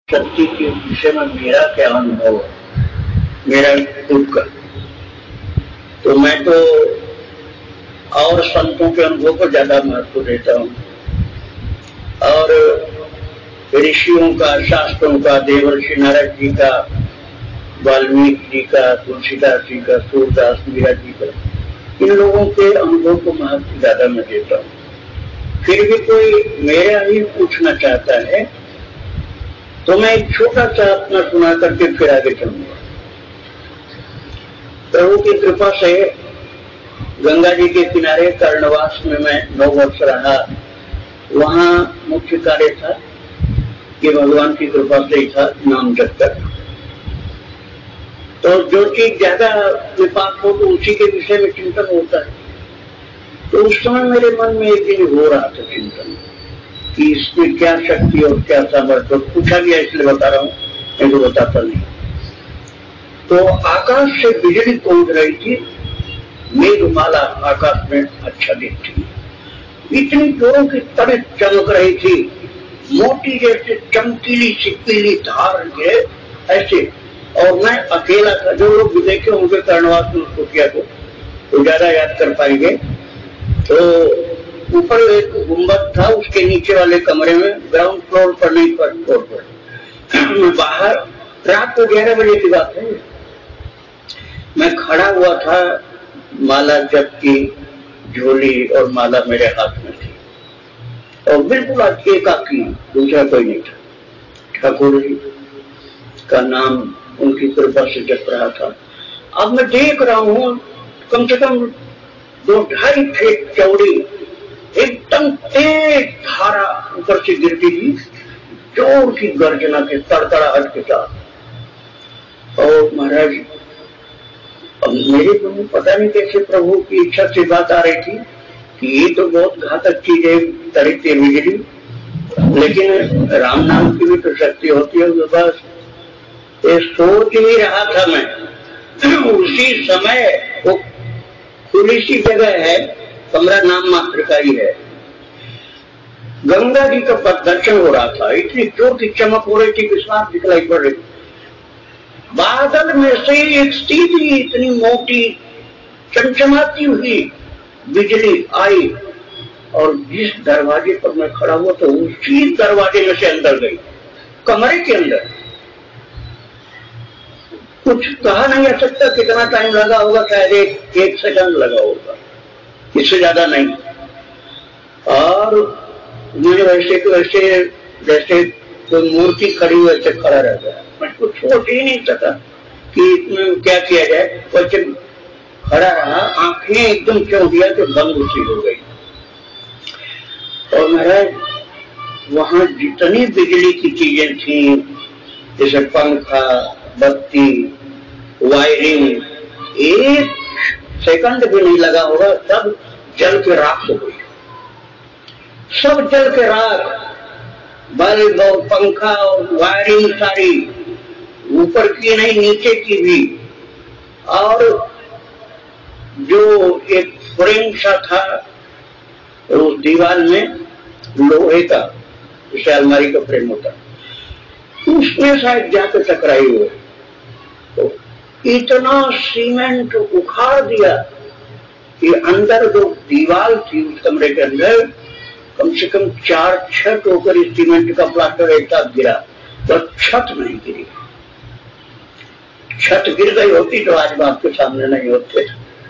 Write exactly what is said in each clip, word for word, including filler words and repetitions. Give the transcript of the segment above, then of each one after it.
शक्ति के विषय में मेरा क्या अनुभव है, मेरा खुद का, तो मैं तो और संतों के अनुभव को ज्यादा महत्व देता हूँ। और ऋषियों का, शास्त्रों का, देवर्षि नारद जी का, वाल्मीकि जी का, तुलसीदास जी का, सूरदास मीरा जी का, इन लोगों के अनुभव को महत्व ज्यादा मैं देता हूँ। फिर भी कोई मेरा ही पूछना चाहता है तो मैं एक छोटा सा अपना सुना करके फिर आगे चलूंगा। प्रभु की कृपा से गंगा जी के किनारे कर्णवास में मैं नौ वर्ष रहा। वहां मुख्य कार्य था कि भगवान की कृपा से ही था नाम जप कर। तो जो चीज ज्यादा विपाक हो तो उसी के विषय में चिंतन होता है। तो उस समय मेरे मन में एक दिन हो रहा था चिंतन कि इसमें क्या शक्ति और क्या सामर्थ्य। पूछा गया इसलिए बता रहा हूँ, मैं तो बताता नहीं। तो आकाश से बिजली कूद रही थी, मेघमाला आकाश में अच्छा दिखती, इतनी जोरों की तरह चमक रही थी, मोटी जैसे चमकीली सी पीली धार के ऐसे। और मैं अकेला था। जो लोग भी देखे होंगे कर्णवास में उसको किया को तो ज्यादा याद कर पाएंगे। तो ऊपर एक गुंबद था, उसके नीचे वाले कमरे में, ग्राउंड फ्लोर पर नहीं, फर्स्ट फ्लोर पर बाहर, रात को ग्यारह बजे की बात है। मैं खड़ा हुआ था, माला जप की झोली और माला मेरे हाथ में थी और बिल्कुल एकाकी, दूसरा कोई नहीं था। ठाकुर जी का नाम उनकी कृपा से जप रहा था। अब मैं देख रहा हूँ कम से कम दो ढाई फीट चौड़ी एकदम तेज धारा ऊपर से गिरती थी, जोर की गर्जना के तड़तड़ाहट के साथ। और महाराज, अब मेरे मन में पता नहीं कैसे प्रभु की इच्छा से बात आ रही थी कि ये तो बहुत घातक चीज है, तरीके बिजली, लेकिन राम नाम की भी तो शक्ति होती है। बस ये सोच ही रहा था मैं। उसी समय वो खुली सी जगह है, कमरा नाम मात्र का ही है, गंगा जी का दर्शन हो रहा था। इतनी जोर की चमक हो रही थी कि साफ दिखलाई पड़ रही। बादल में से एक सीधी इतनी मोटी चमचमाती हुई बिजली आई और जिस दरवाजे पर मैं खड़ा हुआ तो उसी दरवाजे में से अंदर गई, कमरे के अंदर। कुछ कहा नहीं जा सकता कितना टाइम लगा होगा, शायद एक, एक सेकंड लगा होगा, इससे ज्यादा नहीं। और मुझे वैसे तो वैसे जैसे कोई मूर्ति खड़ी हुई वैसे खड़ा रह गया। मैं कुछ सोच ही नहीं सका कि इसमें क्या किया जाए, वैसे खड़ा रहा, आंखें एकदम क्यों दिया कि बंद उसी हो गई। और महाराज वहां जितनी बिजली की चीजें थी, जैसे पंखा, बत्ती, वायरिंग, एक सेकंड भी नहीं लगा होगा, सब जल के राख हो गई। सब जल के राख, बल्ब और पंखा और वायरिंग सारी, ऊपर की नहीं नीचे की भी। और जो एक फ्रेम सा था उस दीवार में लोहे का, जैसे अलमारी का फ्रेम होता, उसमें शायद जाकर टकराई हुई। तो इतना सीमेंट उखाड़ दिया कि अंदर जो दीवार थी उस कमरे के अंदर कम से कम चार छह टोकरी सीमेंट का प्लास्टर एक साथ गिरा, तो छत नहीं गिरी। छत गिर गई होती तो आज बाप के सामने नहीं होते।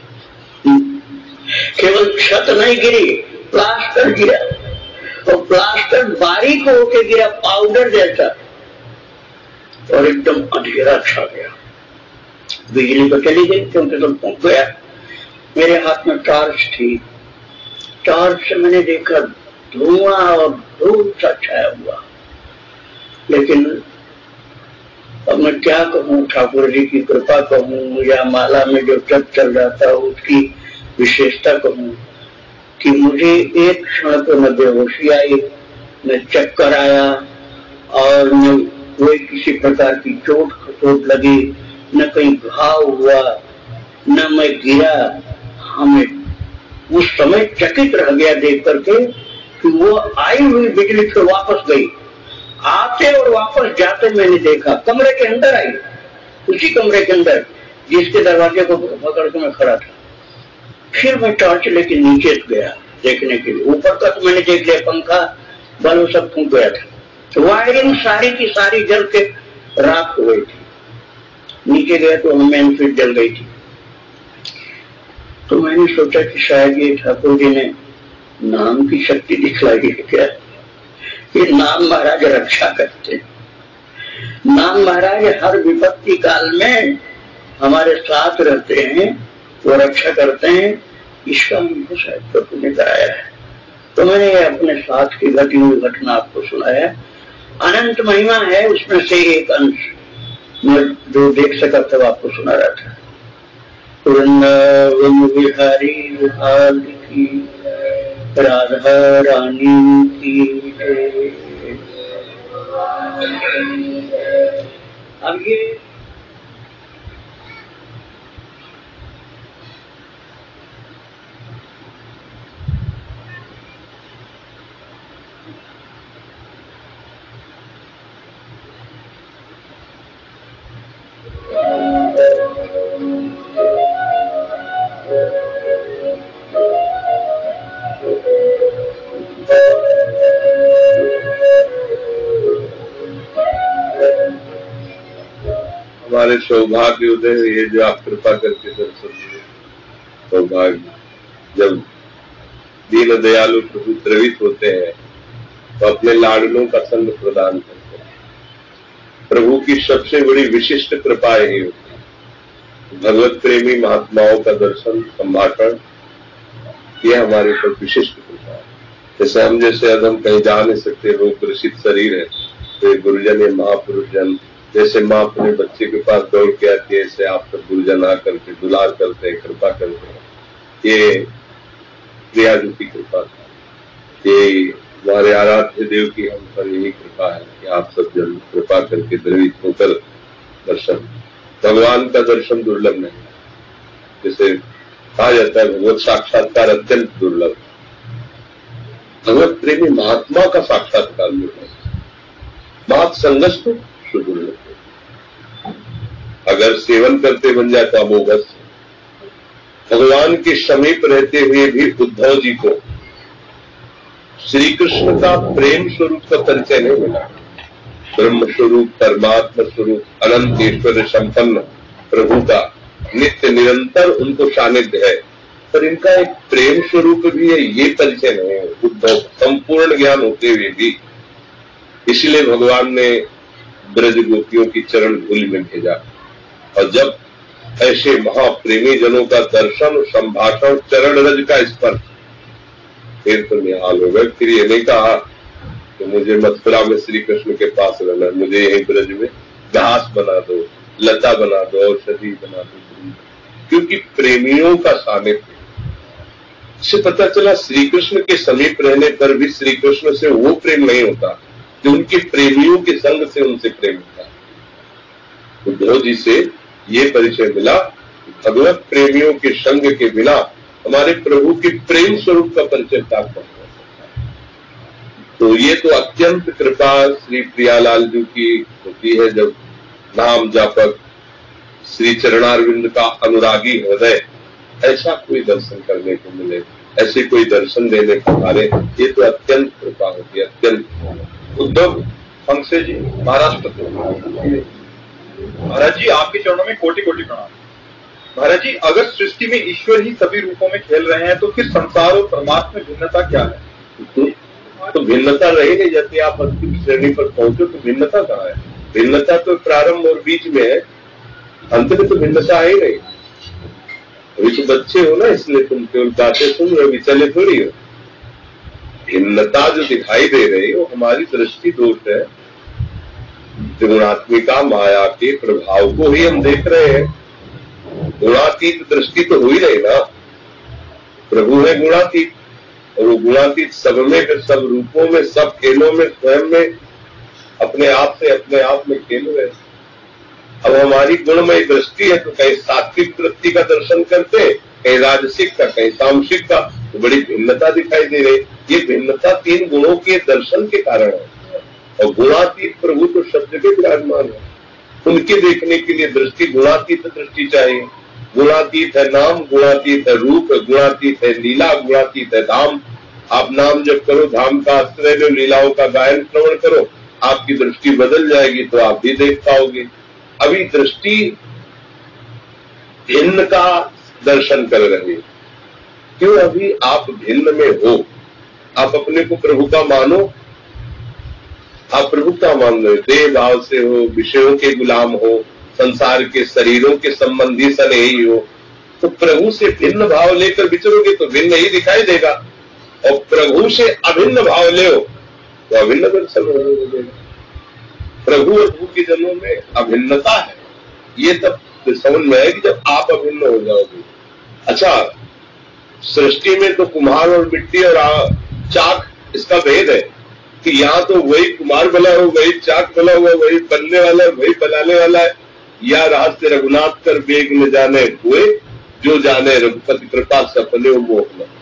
केवल छत नहीं गिरी, प्लास्टर गिरा, और प्लास्टर बारीक होके गिरा, पाउडर जैसा, और एकदम अंधेरा छा गया। बिजली तो चली गई क्योंकि तो पहुंच गया। मेरे हाथ में टॉर्च थी, टॉर्च से मैंने देखा धुआं और धूल सा छाया हुआ। लेकिन अब मैं क्या कहूँ, ठाकुर जी की कृपा कहूँ या माला में जो जप चल रहा था उसकी विशेषता कहूँ कि मुझे एक क्षण को न बेहोशी आई, न चक्कर आया, और न कोई किसी प्रकार की चोट खचोट लगी, न कहीं घाव हुआ, न मैं गिरा। हमें उस समय चकित रह गया देख करके कि वो आई हुई बिजली फिर वापस गई आते और वापस जाते मैंने देखा। कमरे के अंदर आई, उसी कमरे के अंदर जिसके दरवाजे को पकड़ के मैं खड़ा था। फिर मैं टॉर्च लेके नीचे गया देखने के लिए। ऊपर का तो मैंने देख लिया, पंखा बल्ब सब फूंक गया था, तो वायरिंग सारी की सारी जल के राख हो गई थी। नीचे गया तो मेन स्विच जल गई थी। तो मैंने सोचा कि शायद ये ठाकुर जी ने नाम की शक्ति दिखलाई है क्या। ये नाम महाराज रक्षा करते हैं। नाम महाराज हर विपत्ति काल में हमारे साथ रहते हैं, वो रक्षा करते हैं। इसका मुझे शायद प्रभु ने कराया है। तो मैंने अपने साथ की घटी हुई घटना आपको सुनाया। अनंत महिमा है, उसमें से एक अंश मैं जो देख सका था आपको सुना रहा था। वृंदावन बिहारी लाल की, राधा रानी की। अब ये हमारे सौभाग्य उदय ये जो आप कृपा करके दर्शन दिए, सौभाग्य। जब दीन दयालु प्रभु द्रवित होते हैं तो अपने लाडलों का संग प्रदान करते हैं। प्रभु की सबसे बड़ी विशिष्ट कृपा यही होती है। भगवत प्रेमी महात्माओं का दर्शन, संभाषण, ये हमारे ऊपर विशिष्ट कृपा है। जैसे हम जैसे अब हम कहीं जा नहीं सकते, रोग ग्रसित शरीर है, तो गुरुजन या महापुरुष जन, जैसे माँ अपने बच्चे के पास दौड़ के आती है, ऐसे आप सब गुरुजन आकर के दुलार करते हैं, कृपा करते हैं। ये क्रियाजू की कृपा है। ये हमारे आराध्य देव की हम पर यही कृपा है कि आप सब जन कृपा करके द्रवित होकर दर्शन। भगवान का दर्शन दुर्लभ नहीं, जैसे कहा जाता है भगवत साक्षात्कार अत्यंत दुर्लभ। भगवत प्रेमी महात्मा का साक्षात्कार दुर्लभ, बात संगत तो सुदुर्लभ। अगर सेवन करते बन जाए तो अमोघ। भगवान के समीप रहते हुए भी उद्धव जी को श्री कृष्ण का प्रेम स्वरूप का परिचय नहीं मिला। ब्रह्म स्वरूप, परमात्मा स्वरूप, अनंत ऐश्वर्य संपन्न प्रभु का नित्य निरंतर उनको सानिध्य है, पर इनका एक प्रेम स्वरूप भी है, ये परिचय नहीं है उद्धव, संपूर्ण ज्ञान होते हुए भी। इसलिए भगवान ने ब्रज गोपियों की चरण धूलि में भेजा। और जब ऐसे महाप्रेमी जनों का दर्शन, संभाषण, चरण रज का स्पर्श, फिर तो निहाल हो गए। फिर ये नहीं कहा कि मुझे मथुरा में श्री कृष्ण के पास रहना, मुझे यही ब्रज में घास बना दो, लता बना दो, औषधि बना दो, क्योंकि प्रेमियों का सानिध्य। इससे पता चला श्री कृष्ण के समीप रहने पर भी श्री कृष्ण से वो प्रेम नहीं होता जो उनके प्रेमियों के संग से उनसे प्रेम होता। उद्धव जी से ये परिचय मिला, भगवत प्रेमियों के संग के बिना हमारे प्रभु के प्रेम स्वरूप का परिचय प्राप्त हो सकता है। तो ये तो अत्यंत कृपा श्री प्रियालाल जी की होती है जब नाम जापक, श्री चरणारविंद का अनुरागी हृदय, ऐसा कोई दर्शन करने को मिले, ऐसे कोई दर्शन देने को हारे, ये तो अत्यंत कृपा होती है, अत्यंत। उद्धव हंसे जी महाराष्ट्र से। महाराज जी आपके चरणों में कोटि कोटि प्रणाम। महाराज जी अगर सृष्टि में ईश्वर ही सभी रूपों में खेल रहे हैं तो फिर संसार और परमात्मा में भिन्नता क्या है? तो, तो भिन्नता रही नहीं जाती। आप अंतिम श्रेणी पर पहुंचो तो भिन्नता कहाँ है? भिन्नता तो प्रारंभ और बीच में है, अंत में तो भिन्नता है ही नहीं। अभी तो बच्चे हो ना, इसलिए तुम केवल बातें सुन रहे हो, अभी चले थोड़ी हो। भिन्नता जो दिखाई दे रही है वो हमारी दृष्टि दोष है। गुणात्मिका माया के प्रभाव को ही हम देख रहे हैं। गुणातीत दृष्टि तो हुई नहीं ना। प्रभु है गुणातीत, और वो गुणातीत सब में, फिर सब रूपों में, सब खेलों में, स्वयं में अपने आप से अपने आप में खेल रहे। अब हमारी गुणमय दृष्टि है तो कहीं सात्विक वृत्ति का दर्शन करते, कहीं राजसिक का, कहीं तामसिक का, तो बड़ी भिन्नता दिखाई दे रही। ये भिन्नता तीन गुणों के दर्शन के कारण है। और गुणातीत प्रभु तो सब जगह विराजमान है। उनके देखने के लिए दृष्टि गुणातीत दृष्टि चाहिए। गुणातीत है नाम, गुणातीत है रूप, गुणातीत है लीला, गुणातीत है धाम। आप नाम जब करो, धाम का आश्रय लो, लीलाओं का गायन श्रवण करो, आपकी दृष्टि बदल जाएगी तो आप भी देख पाओगे। अभी दृष्टि भिन्न का दर्शन कर रहे, क्यों? अभी आप भिन्न में हो। आप अपने को प्रभु का मानो, आप प्रभु का मान रहे, देह भाव से हो, विषयों के गुलाम हो, संसार के शरीरों के संबंधी स्नेही हो, तो प्रभु से भिन्न भाव लेकर विचरोगे तो भिन्न ही दिखाई देगा। और प्रभु से अभिन्न भाव ले हो तो अभिन्न दर्शन होगा। प्रभु और भू के जन्मों में अभिन्नता है, ये तब समझ में है कि जब आप अभिन्न हो जाओगे। अच्छा, सृष्टि में तो कुम्हार और मिट्टी और चाक इसका भेद है कि यहाँ तो वही कुम्हार बना हो, वही चाक बना हुआ, वही बनने वाला है, वही बनाने वाला है। या रहस्य रघुनाथ कर वेग न जाने हुए, जो जाने रघुपति कृपा सफले मोह।